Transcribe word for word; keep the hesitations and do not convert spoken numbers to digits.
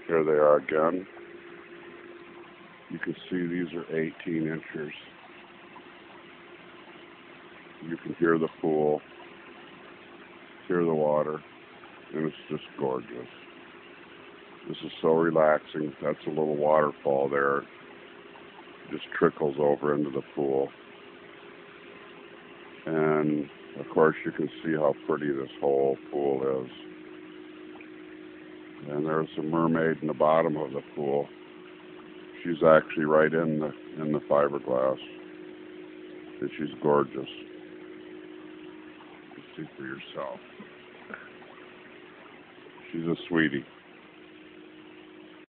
Here they are again. You can see these are eighteen inches. You can hear the pool, hear the water, and it's just gorgeous. This is so relaxing. That's a little waterfall there. It just trickles over into the pool. And of course you can see how pretty this whole pool is. And there's a mermaid in the bottom of the pool. She's actually right in the in the fiberglass. And she's gorgeous. You see for yourself. She's a sweetie.